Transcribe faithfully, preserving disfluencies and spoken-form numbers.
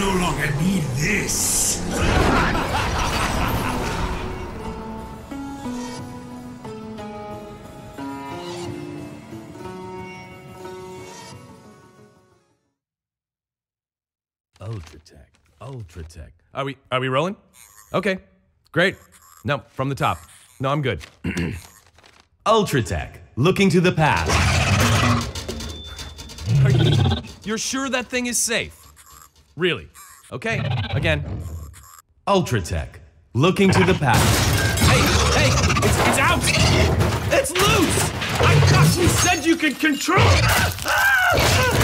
no longer need this. Ultratech. Ultratech. Are we are we rolling? Okay. Great. No, from the top. No, I'm good. Ultratech. Looking to the past. Are you, you're sure that thing is safe? Really? Okay. Again. Ultratech. Looking to the past. Hey, hey, it's, it's out! It's loose! I thought you said you could control it!